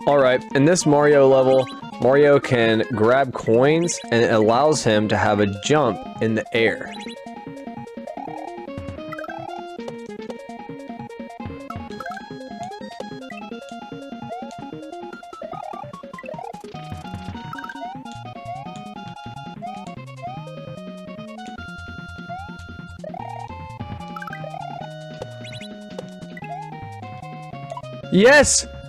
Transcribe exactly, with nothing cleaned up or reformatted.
Alright, in this Mario level, Mario can grab coins and it allows him to have a jump in the air. Yes!